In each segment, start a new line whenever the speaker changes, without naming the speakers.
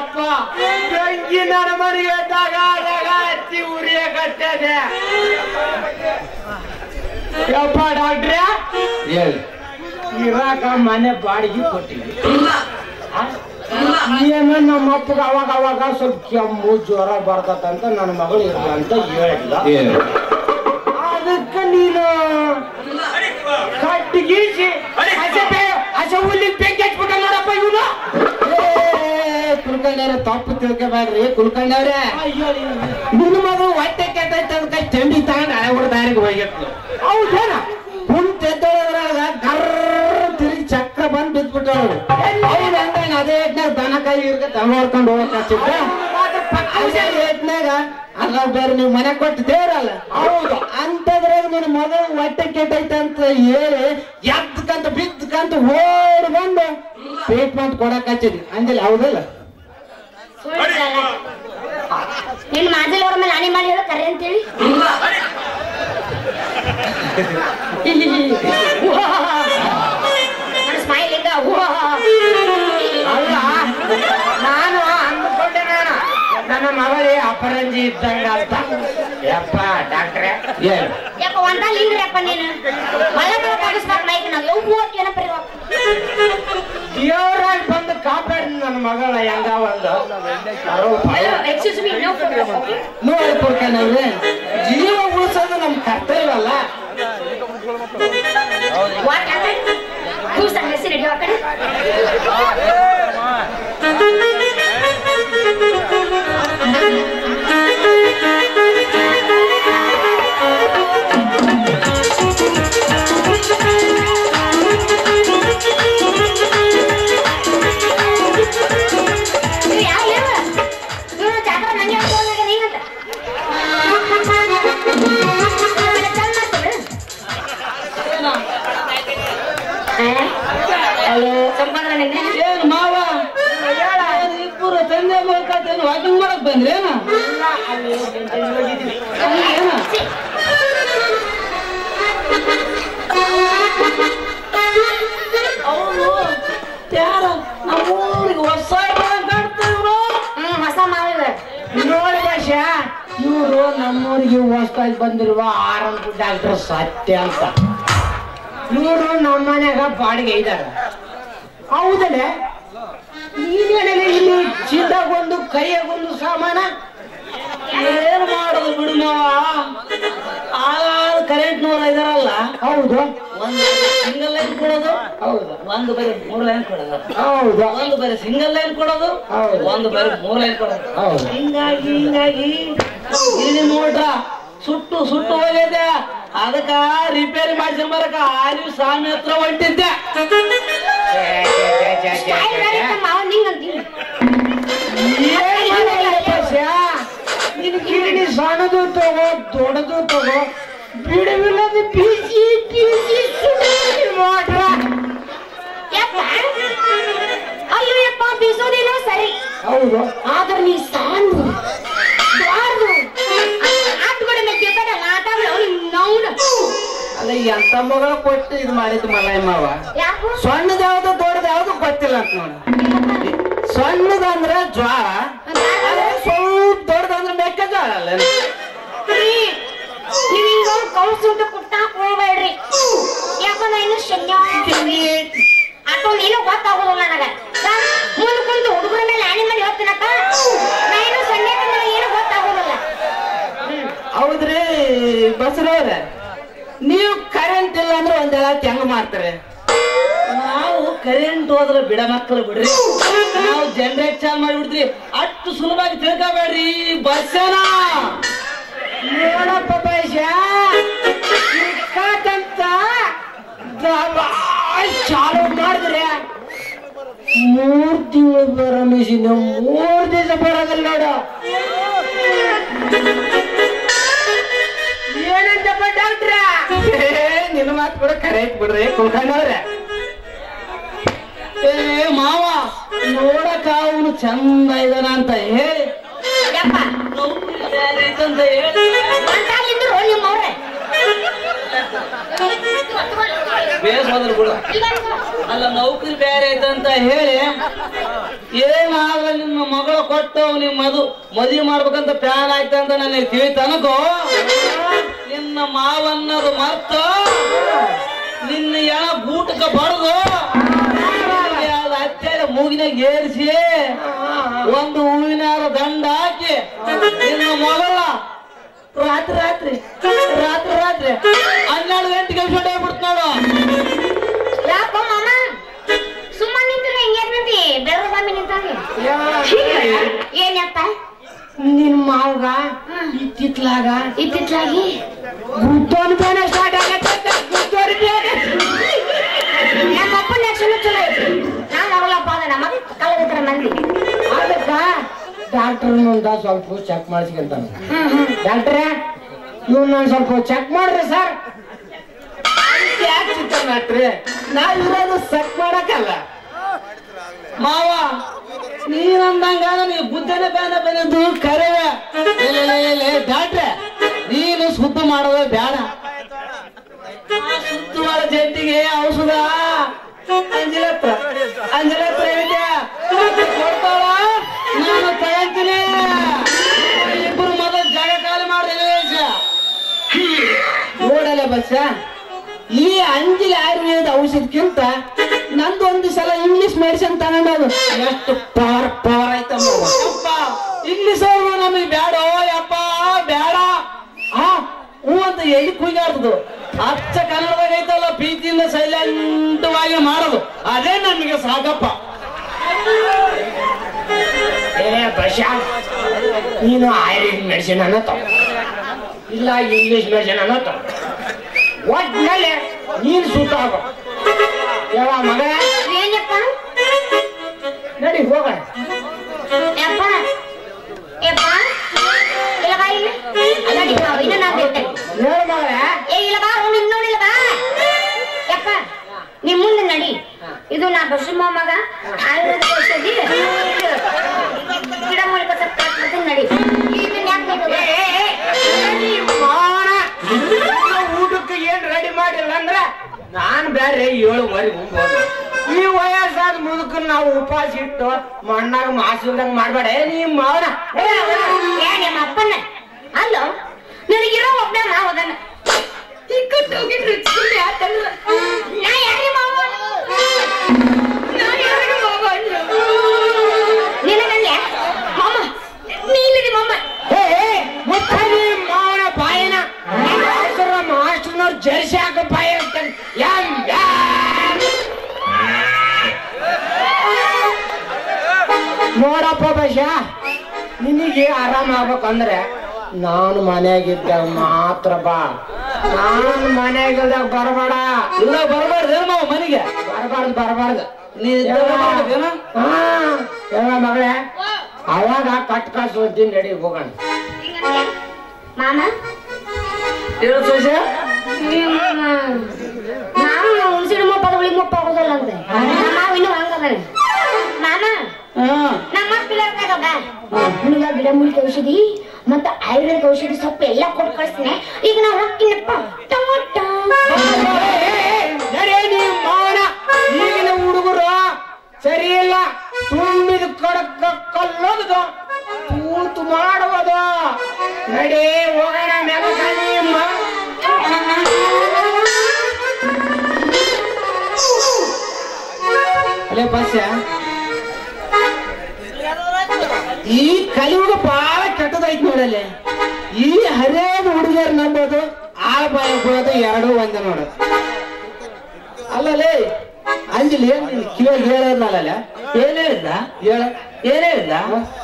ಅಪ್ಪ ಬೆಂಕಿ ನನ್ನ ಮನೆಗೆ ತಗ ಹಚ್ಚಿ ಉರಿಯಕತ್ತದೆ. ಯಪ್ಪ ಡಾಕ್ಟ್ರೆ
ಹೇಳಿ.
ಇರಾಕ ಮನೆ ಬಾಡಿಗೆ ಕೊಟ್ಟಿವಿ. ಏನೋ ನಮ್ಮ ಅಪ್ಪಗ ಅವಾಗ ಅವಾಗ ಸ್ವಲ್ಪ ಕೆಮ್ಮು ಜ್ವರ ಬರ್ತದಂತ ನನ್ನ ಮಗಳು ಇರಲ್ಲ ಅಂತ ಹೇಳಿಲ್ಲ. ಅದಕ್ಕೆ ನೀನು ಕಟ್ಟಿಗೀಸಿ ಹಸೆ ಹುಲ್ಲಿಗೆ ಬೆಂಕಿ ಹಚ್ಬಿಟ್ಟ ನೋಡಪ್ಪ ಇವನು.
ಕುಲ್ಕಂಡವ್ರೆ ತಪ್ಪು ತಿಳ್ಕೊಬೇಡ್ರಿ. ಕುಲ್ಕಂಡವ್ರೆ ನಿನ್ನ ಮಗಳು ಹೊಟ್ಟೆ ಕೆಟ್ಟೈತೆ ಅದಕ್ಕೆ ಚಂಡಿ ತಗೊಂಡು ಹಳೆ ದಾರಿಗೆ ಹೋಗಿತ್ತು.
ಹೌದೇನ?
ಕುಂತೆದ್ದೊಳದ್ರಾಗ ಗರ್ರ ತಿರುಗಿ ಚಕ್ರ ಬಂದು ಬಿದ್ಬಿಟ್ಟವ್ರು. ಅವ್ರು ಹಂಗ ಅದೇ ಏಟ್ನಾಗ ದನ ಕೈ ಇರ್ಕ ದನ ಹೊಡ್ಕೊಂಡು ಹೋಗಕ್ ಹಚ್ಚಿದ್ದ. ಅದೇ ಏಟ್ನಾಗ ಅಲ್ಲ ಬೇರೆ ನೀವು ಮನೆ ಕೊಟ್ಟು ದೇವ್ರಲ್ಲ.
ಹೌದು.
ಅಂತದ್ರಾಗ ನಿನ್ನ ಮಗಳು ಹೊಟ್ಟೆ ಕೆಟ್ಟೈತೆ ಅಂತ ಹೇಳಿ ಎದ್ದಕಂತ ಬಿದ್ದಕಂತ ಓಡ್ ಬಂದು ಟ್ರೀಟ್ಮೆಂಟ್ ಕೊಡಕ್ ಹಚ್ಚಿದ್ವಿ ಅಂದಿಲ್ಲ. ಹೌದಲ್ಲ?
ನಿನ್ ಮಾಜಲ್ ಅವ್ರ ಮೇಲೆ ಆನೆ ಮಾಡಿ ಹೇಳೋ ಕರೆ ಅಂತೇಳಿ ಸ್ಮೈಲ್ ಈಗ
ಅಲ್ಲ ನಾನು ಅಂದ್ಕೊಂಡೆ ನನ್ನ ಮಗಳೇ ಅಪರಂಜಿ ಇದ್ದಂಗ ಅಂತ. ಯಪ್ಪ ಡಾಕ್ಟ್ರೆ
ಯಾಕ ಒಂದ ನಿಂದ್ರಪ್ಪ ನೀನು ಮಳೆ ಕಾಣಿಸ್ಬೇಕು ಮೈಕ್ ನಾವು ಯಾವ ಏನಪ್ಪ
ದೇವರಾಗಿ ಬಂದು ಕಾಪಾಡಿ ನನ್ನ ಮಗಳ ಹೆಂಗ ಒಂದು
ಎಕ್ಸ್ಕ್ಯೂಸ್ ಮೀ ನೋ
ನೋಡಿ ಕೊಡ್ಕೊಂಡ್ರೆ ಜೀವ ಉಳಿಸೋದು ನಮ್ ಕರ್ತವ್ಯ ಅಲ್ಲ.
ವಾಟ್ ಹ್ಯಾಪನ್ ಕೂಸ್ ಅಂಡ್ ಮೆಸೇಜ್ ರೆಡಿ ಆಕಡೆ
ಏನ್ ಮಾವ ಇಬ್ಬರು ತಂದೆ ಮಕ್ಕಳೇನು ವಾಕಿಂಗ್ ಮಾಡಕ್ ಬಂದ್ರೇನ? ಅವರು ಯಾರ ನಮ್ಮೂರಿಗೆ ಹೊಸ ಕಾಣ್ತಿದ್ರು.
ಹೊಸ ಮಾವಿವೆ
ನೋಡಿ ಭಾಷ ಇವರು ನಮ್ಮೂರಿಗೆ ಹೊಸದಾಗಿ ಬಂದಿರುವ ಆರಂಭ ಡಾಕ್ಟರ್ ಸತ್ಯ ಅಂತ. ಇವರು ನಮ್ಮ ಮನ್ಯಾಗ ಬಾಡಿಗೆ ಇದ್ದಾರೆ. ಹೌದಲ್ಲೇ? ನೀನೇನಲ್ಲಿ ಇಲ್ಲಿ ಚೀಟಾಗೊಂದು ಕೈಯಾಗೊಂದು ಸಾಮಾನ
ಏನ್ ಮಾಡೋದು ಬಿಡು ಮಾವ. ಕರೆಂಟ್ ನೂರ ಇದಾರಲ್ಲ.
ಹೌದು.
ಒಂದು ಸಿಂಗಲ್ ಲೈನ್ ಕೊಡೋದು.
ಹೌದು.
ಒಂದು ಬರೀ 3 ಲೈನ್ ಕೊಡೋದು.
ಹೌದು.
ಒಂದು ಬರೀ ಸಿಂಗಲ್ ಲೈನ್ ಕೊಡೋದು. ಒಂದು ಬರೀ 3 ಲೈನ್ ಕೊಡೋದು.
ಹೌದು.
ಹಿಂಗಾಗಿ ಇಲ್ಲಿ ನೋಡ್ರ ಸುಟ್ಟು ಹೋಗಿದೆ. ಅದಕ್ಕ ರಿಪೇರಿ ಮಾಡ್ಕೊಂಡ್ ಬರಕ ಆಲಿ ಸ್ವಾಮಿ ಹತ್ರ ಹೊಂಟಿದ್ದೆ.
ಮಾವ ನಿಂಗಂತೀನಿ
ನಿನ್ ಕಿರಣಿ ಸಣ್ಣದು ತಗೋ ದೊಡ್ಡದು ತಗೋ ಬಿಡವಿಲ್ಲದ ಬಿಸಿ ಬಿಸಿ ಮಾಡ್ರ.
ಅಯ್ಯೋ ಯಪ್ಪ ಬೀಸೋದೇನೋ ಸರಿ.
ಹೌದು.
ಆದ್ರೆ ನೀ ಸಾಂದು
ಅಲ್ಲ ಎಂತ ಮಗಳ ಕೊಟ್ಟು ಇದು ಮಾಡಿದ್ ಮಲ್ಲಯ್ಯಮ್ಮವ. ಸಣ್ಣದ ಯಾವ್ದು ದೊಡ್ಡದ ಯಾವ್ದು ಗೊತ್ತಿಲ್ಲ ಅಂತ ನೋಡ. ಸಣ್ಣದಂದ್ರ ಜ್ವಾಳ, ಸ್ವಲ್ಪ ದೊಡ್ಡದಂದ್ರ ಮೆಕ್ಕೆಜೋಳ ಅಲ್ಲ.
ನೀವ್ ಹಿಂಗ ಕೌಸುಂಟು ಕುಟ್ಟಾಕ್ ಹೋಗ್ಬೇಡ್ರಿ. ಯಾಕಂದ್ರೆ ಇನ್ನು ಶನ್ಯ ಅಷ್ಟೊಂದು ಗೊತ್ತಾಗೋದಿಲ್ಲ ನನಗ. ಮುಂದ್ ಕುಂತು ಹುಡುಗರ ಮೇಲೆ ಆಣಿ ಮಾಡಿ ಹೋಗ್ತೀನಪ್ಪ. ನಾನು ಸಣ್ಣ ಏನು ಗೊತ್ತಾಗೋದಿಲ್ಲ.
ಹೌದ್ರಿ ಬಸರವ್ರ, ನೀವು ಕರೆಂಟ್ ಇಲ್ಲ ಅಂದ್ರೆ ಒಂದೆಲ್ಲ ಹೆಂಗ್ ಮಾಡ್ತಾರೆ? ನಾವು ಕರೆಂಟ್ ಹೋದ್ರೆ ಬಿಡ ಮಕ್ಕಳು ಬಿಡ್ರಿ, ನಾವು ಜನರೇಟ್ ಚಾಲ್ ಮಾಡಿಬಿಡ್ತೀವಿ. ಅಷ್ಟು ಸುಲಭವಾಗಿ ತಿಳ್ಕೊಬೇಡ್ರಿ ಬಸ್ಸನ.
ನೋಡಪ್ಪ ಬೈಶ ಚಾಲು ಮಾಡಿದ್ರೆ 3 ತಿಂಗಳು ಬರೋ ಮಿಷಿನ್ 3 ದಿವಸ ಬರೋದಿಲ್ಲ ನೋಡು. ಏನಂತಪ್ಪ ಡಾಕ್ಟ್ರ?
ನಿನ್ನ ಮಾತು ಕೂಡ ಕರೆಕ್ಟ್ ಬಿಡ್ರಿ ಕುಲ್ಕಣ್ಣವ್ರೆ. ಮಾವ ನೋಡಕ ಅವನು ಚಂದ ಇದಾನ ಅಂತ ಹೇಳಿ ಅಂತ ಹೇಳಿ ಬೇಸ್ ಹೋದ್ರು ಬಿಡು. ಅಲ್ಲ ನೌಕರಿ ಬೇರೆ ಐತಂತ ಹೇಳಿ ಏನಾಗ ನಿಮ್ಮ ಮಗಳ ಕೊಟ್ಟು ನಿಮ್ ಮದುವೆ ಮಾಡ್ಬೇಕಂತ ಪ್ಲಾನ್ ಆಯ್ತ ಅಂತ ನನಗೆ ತಿಳಿತನಕೋ ನಿನ್ನ ಮಾವನ್ನದು ಮರ್ತ ನಿನ್ನ ಎಣ ಬೂಟಕ ಬಡದು ಹತ್ಯೆ ಮೂಗಿನಾಗ ಏರಿಸಿ ಒಂದು ಹೂವಿನ ದಂಡ ಹಾಕಿ ನಿನ್ನ ಮಗಳ ರಾತ್ರಿ ರಾತ್ರಿ ರಾತ್ರಿ ರಾತ್ರಿ 12 ಗಂಟೆಗೆ ಬಿಡ್ತು ನೋಡು.
ಯಾಕೋ ಮಾಮ ಸುಮ್ಮನೆ ನಿಂತಿಲ್ಲ ಹಿಂಗೇನಂತಿ ಬೆಳಗ್ಗೆ ಸ್ವಾಮಿ ನಿಂತಾನೆ ಏನಪ್ಪ
ನಿನ್ ಮಾವಗ ಇತ್ತಿತ್ಲಾಗಿ ಗುದ್ದೋನ್ ಬೇನೆ ಸ್ಟಾರ್ಟ್ ಆಗತ್ತೆ. ಗುದ್ದೋನ್ ಬೇನೆ
ನಮ್ಮ ಅಪ್ಪನ ಚಲೋ ಚಲೋ ಐತಿ. ನಾವು ನೋಡಲಪ್ಪ ನಮ್ಮ ಕಳೆದ ಮಂದಿ
ಅದಕ್ಕ ಡಾಕ್ಟರ್ ಸ್ವಲ್ಪ ಚೆಕ್ ಮಾಡಿಸ್ಕೊಂತಾನ. ಡಾಕ್ಟ್ರೇ ಇವ್ ನಾನು ಸ್ವಲ್ಪ ಚೆಕ್ ಮಾಡ್ರಿ ಸರ್.
ಯಾಕೆ ಚಿಂತೆ ಮಾಡ್ರಿ? ನಾವಿರೋದು ಚೆಕ್ ಮಾಡಕ್ಕಲ್ಲ ಮಾವ. ನೀನಂದಂಗ ನೀವು ಬುದ್ಧನ ಬೇನ ಬಂದು ಕರೆವೆ ಡಾಕ್ಟ್ರೆ ನೀನು ಶುದ್ಧ ಮಾಡೋದು ಬೇಡ. ಸುತ್ತುವಳ ಜಂಟಿಗೆ ಔಷಧ ಅಂಜಲತ್ರ ಕೊಡ್ತಾಳ ನಾನು ತಗೊಂತೀನಿ. ಇಬ್ಬರು ಮೊದಲು ಜಾಗ ಖಾಲಿ ಮಾಡಿದೆ ನೋಡಲ್ಲ ಬಸ್ಸ. ಈ ಅಂಜಲಿ ಆಯುರ್ವೇದ ಔಷಧಕ್ಕಿಂತ ನಂದು ಒಂದು ಸಲ ಇಂಗ್ಲಿಷ್ ಮೆಡಿಸಿನ್ ತಗೊಂಡದು ಎಷ್ಟು ಪವರ್ ಆಯ್ತಮ್ಮ. ಇಂಗ್ಲಿಷ್ ಅವ್ರು ನಮಗೆ ಬೇಡ ಯಪ್ಪ ಬೇಡ ಹೂ ಅಂತ ಎಲ್ಲಿ ಕುಯ್ಯಾಡ್ದು ಅಚ್ಚ ಕನ್ನಡದಾಗ ಐತಲ್ಲ ಪ್ರೀತಿಯಿಂದ ಸೈಲೆಂಟವಾಗಿ ಮಾಡೋದು ಅದೇ ನಮಗೆ ಸಾಕಪ್ಪ.
ಬಶಾ ನೀನು ಆಯುರ್ವೇದಿಕ್ ಮೆಡಿಸಿನ್ ಅನ್ನೋ ಇಲ್ಲ ಇಂಗ್ಲಿಷ್ ಮೆಡಿಸಿನ್ ಅನ್ನೋ ಒಟ್ನಲ್ಲಿ ನೀನ್ ಸುತ್ತ ಆಗೋ ಯಾವ ಮಗ
ಏನಪ್ಪ
ನಡಿ ಹೋಗ.
ಯಪ್ಪ ಯಪ್ಪ ಇಲ್ಲ ಬಾ ಇಲ್ಲಿ ಅಲ್ಲಡಿ ನಾವು ಇನ್ನು ನಾವು ಬಿಟ್ಟೆ
ನೋಡ ಮಗ
ಏ ಇಲ್ಲ ಬಾ ಅವ್ನು ನೋಡಿಲ್ಲ ಬಾ ಯಪ್ಪ ನಿಮ್ ಮುಂದೆ ನಡಿ. ಇದು ನಾ ಬಸಮ್ಮ ಮಗ ಆಯುರ್ವೇದ ಔಷಧಿ ಗಿಡ ಮೂಲಿಕ ಸತ್ತ ನಡಿ. ಇದನ್ನ ಯಾಕೆ
ಊಟಕ್ಕೆ ಏನ್ ರೆಡಿ ಮಾಡಿಲ್ಲ ಅಂದ್ರ ನಾನ್ ಬೇರೆ 7 ಉಂಬೋದು. ಈ ವಯಸ್ಸಾದ ಮುದುಕ ನಾವು ಉಪವಾಸ ಇಟ್ಟು ಮಣ್ಣಾಗ ಮಾಸಿಲ್ದಂಗ ಮಾಡ್ಬೇಡ. ನಿಮ್ ಮಾವನ
ನಿಮ್ಮ ಅಪ್ಪನ ಅಲ್ಲ ನನಗಿರೋ ಒಬ್ಬ ಮಾವದನ್ನ ನಿನಗಲ್ಲ ಮಾಮ ನೀಲಿದಿ ಮಾಮ
ಮಾವನ ಬಾಯಿನ ಮಾಸ್ಟರ್ನವ್ರು ಜರ್ಸಿ ಹಾಕೋ ಬಾಯಿ ಅಂತ ನೋಡಪ್ಪ ಬಶ ನಿನಗೆ ಆರಾಮ ಆಗ್ಬೇಕಂದ್ರೆ ನಾನು ಮನೆಯಾಗಿದ್ದಾಗ ಮಾತ್ರ ಬಾ. ನಾನು ಮನೆಯಾಗಿದ್ದಾಗ ಬರಬೇಡ.
ಇಲ್ಲ ಬರಬಾರ್ದು ನಾವು ಮನೆಗೆ
ಬರಬಾರ್ದು ಮಗಳೇ ಅವಾಗ ಕಟ್ ಕಾಸು ಹೋಗ್ತೀನಿ. ರೆಡಿ ಹೋಗೋಣ.
ಮಾಮ
ಹೇಳು ಸೋಷ.
ನಾನು ಹುಣಸಿನ ಮೊಪ್ಪದಗಳಿಗೆ ಮೊಪ್ಪ ಆಗೋದಲ್ಲ ಅಂದ್ರೆ ನಾವು ಇನ್ನೂ ಹಂಗದ ಮಾಮ ನಮ್ಮ ಪಿಲ್ಲರ್ದಾಗ ಹುಡುಗ ಗಿಡ ಮೂಲಿಕೆ ಔಷಧಿ ಮತ್ತ ಆಯುರ್ವೇದ ಔಷಧಿ ಸೊಪ್ಪು ಎಲ್ಲ ಕೊಟ್ಟು ಕಳಿಸ್ತೀನಿ. ಈಗ ನಾವು ಹೋಗ್ತೀನಪ್ಪ.
ಈಗಿನ ಹುಡುಗರು ಸರಿ ಇಲ್ಲ. ತುಂಬಿದ ಕಡಕ ಕಲ್ಲೋದು ತೂತು ಮಾಡುವುದು. ನಡಿ ಹೋಗೋಣ.
ಅಲ್ಲೇ ಬಸ್ಸ ಈ ಕಲಿಯುಗ ಬಹಳ ಕೆಟ್ಟದೈತ್ ನೋಡಲ್ಲಿ. ಈ ಹರಿಯಾದ ಹುಡುಗಿಯರು ನಂಬೋದು ಆ ಬಾಯಿ ಬಿಡೋದು ಎರಡೂ ಒಂದೇ ನೋಡು. ಅಲ್ಲಲೇ ಅಂಜಲಿ ಕಿವಾಗ ಹೇಳಿದ್ನಲ್ಲ ಏನ್ ಹೇಳಿದ್ದ ಏನ್ ಹೇಳಿದ್ದ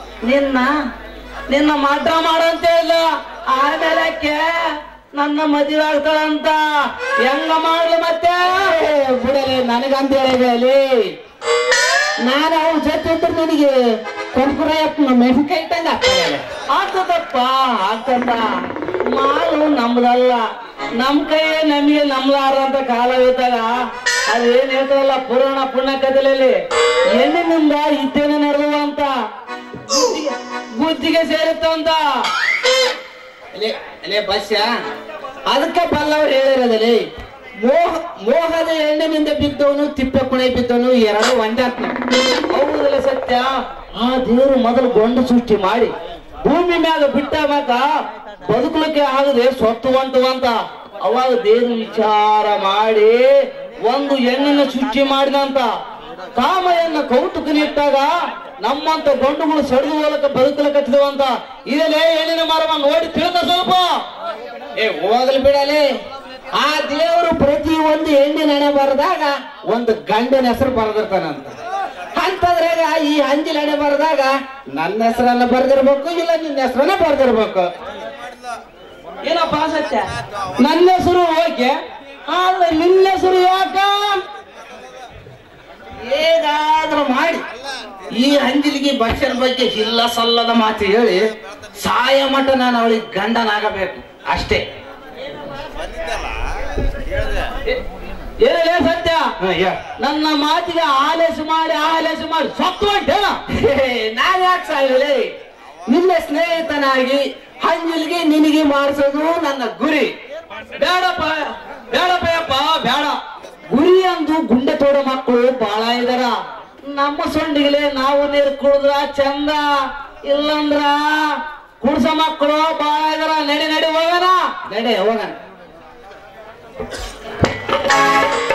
ನಿನ್ನ ಮಾತ್ರ ಮಾಡು ಅಂತ ಹೇಳಿದ. ಆಮೇಲಕ್ಕೆ ನನ್ನ ಮದುವೆ ಆಗ್ತಾಳಂತ ಹೆಂಗ ಮಾಡ್ಲಿ ಮತ್ತೆ ಬಿಡಲಿ ನನಗಂತ ಹೇಳಿದಲ್ಲಿ ನಾನು ಅವ್ನ ಜೊತೆ ಇದ್ರೆ ನನಗೆ ಕೊಂಡ್ಕೊರಪ್ಪ ಮೆಣಸಿನ್ಕಾಯಿ ತಂದ ಆಗ್ತದಪ್ಪ ಆಗ್ತದ. ಮಾಲು ನಮ್ದಲ್ಲ, ನಮ್ ಕೈಯೇ ನಮಗೆ ನಂಬಲಾರಂತ ಕಾಲ ಇದ್ದಾಗ ಅದೇನ್ ಹೇಳ್ತಾರಲ್ಲ ಪುರಾಣ ಪುಣ್ಯ ಕಥೆಯಲ್ಲಿ ಹೆಣ್ಣಿನಿಂದ ಇದ್ದೇನೆ ನಡೆದುವ ಅಂತ ಬುದ್ಧಿಗೆ ಸೇರುತ್ತಂತ. ಅಲ್ಲೇ ಬಸ್ಯ ಅದಕ್ಕೆ ಬಲ್ಲವ್ರು ಹೇಳಿರೋದಲ್ಲಿ ಮೋಹದ ಎಣ್ಣೆನಿಂದ ಬಿದ್ದವನು ತಿಪ್ಪೆ ಕುಣೆ ಬಿದ್ದವನು ಎರಡು ಒಂದಾತ್ಮ. ಹೌದಲ್ಲ ಸತ್ಯ. ಆ ದೇವರು ಮೊದಲು ಗೊಂಡು ಸೃಷ್ಟಿ ಮಾಡಿ ಭೂಮಿ ಮ್ಯಾಗ ಬಿಟ್ಟ ಮ್ಯಾಗ ಬದುಕಲಿಕ್ಕೆ ಆಗದೆ ಸೊತ್ತುವಂತವಂತ. ಅವಾಗ ದೇವರು ವಿಚಾರ ಮಾಡಿ ಒಂದು ಹೆಣ್ಣಿನ ಸೃಷ್ಟಿ ಮಾಡಿದಂತ. ಕಾಮೆಯನ್ನ ಕೌತುಕನಿಟ್ಟಾಗ ನಮ್ಮಂತ ಗಂಡುಗಳು ಸಡಿದು ಹೋಲಕ ಬದುಕಲಕತ್ತಿದವಂತ. ಇದಲ್ಲೇ ಹೆಣ್ಣಿನ ಮರವ ನೋಡಿ ತಿಳಿದ ಸ್ವಲ್ಪ ಹೋಗಲು ಬಿಡಲಿ. ಆ ದೇವರು ಪ್ರತಿ ಒಂದು ಹೆಣ್ಣಿನ ಹಣೆ ಬರೆದಾಗ ಒಂದು ಗಂಡನ ಹೆಸರು ಬರೆದಿರ್ತಾನಂತ. ಅಂತದ್ರಾಗ ಈ ಅಂಜಿನ ಹಣೆ ಬರೆದಾಗ ನನ್ನ ಹೆಸರನ್ನ ಬರೆದಿರ್ಬೇಕು, ಇಲ್ಲ ನಿನ್ನ ಹೆಸರನ್ನ ಬರೆದಿರ್ಬೇಕು. ಏನಪ್ಪ ಸತ್ಯ? ನನ್ನ ಹೆಸರು ಓಕೆ, ಆದ್ರೆ ನಿನ್ನ ಹೆಸರು ಯಾಕ? ಹೇಗಾದ್ರೂ ಮಾಡಿ ಈ ಅಂಜಲಿಗೆ ಭಕ್ಷಣ ಬಗ್ಗೆ ಇಲ್ಲ ಸಲ್ಲದ ಮಾತು ಹೇಳಿ ಸಾಯ ಮಟ್ಟ ನಾನು ಅವಳಿಗೆ ಗಂಡನಾಗಬೇಕು ಅಷ್ಟೇ. ಏನೇ ಸತ್ಯ? ನನ್ನ ಮಾತಿಗೆ ಆಲಸ್ಯ ಮಾಡಿ ಸತ್ತು ಅಂತೇನ? ನಾನು ಯಾಕೆ ಸಾಯಲಿ? ನಿನ್ನ ಸ್ನೇಹಿತನಾಗಿ ಅಂಜಲಿಗೆ ನಿನಗೆ ಮಾಡಿಸೋದು ನನ್ನ ಗುರಿ. ಬೇಡಪ್ಪ ಬೇಡಪ್ಪ ಬೇಡ. ಗುರಿ ಅಂದು ಗುಂಡೆ ತೋಡ ಮಕ್ಕಳು ಬಾಳ ಇದಾರ. ನಮ್ಮ ಸೊಂಡಿಗೆ ನಾವು ನೀರು ಕುಡಿದ್ರ ಚಂದ, ಇಲ್ಲಂದ್ರ ಕುಡ್ಸ ಮಕ್ಕಳು ಬಾಳ ಇದಾರ. ನಡಿ ಹೋಗೋಣ.